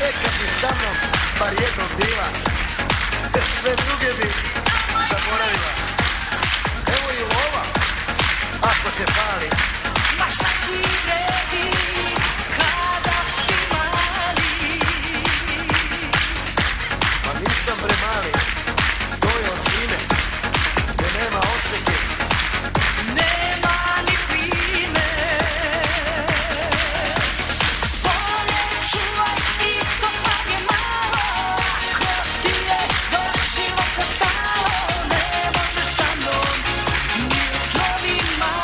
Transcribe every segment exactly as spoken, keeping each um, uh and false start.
E kad bi sa mnom bar jednom bila, sve druge bi zaboravila. Evo i lova, ako te pali. Ma šta ti vredi kada si mali? Ma nisam bre mali, to je od zime, gdje nema oseke. Nema ni plime. Bolje čuvaj i kopanje malo. Ako ti je do života stalo, ne možeš sa mnom ni u snovima.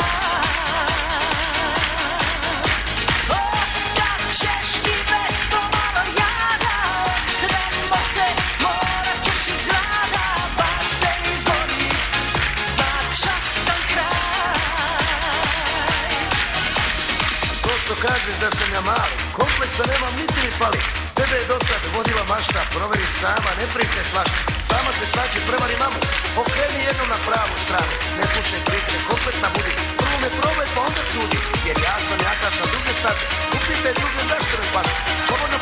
Ostaćeš i bez pomalo jada. Od sremote morat ćeš iz grada, pa se izbori za častan kraj. To što kažeš da sam ja mali, kompleksa nemam niti ni pali. Tebe je do sad vodila mašta, proveri sama, ne pričaj svašta. Sama se snađi, prevari mamu, okreni jednom na pravu stranu. Ne slušaj priče, kompletna budi, prvo me probaj pa onda sudi. Jer ja sam jakaš na druge staze, upite druge zašto me pati. Slobodno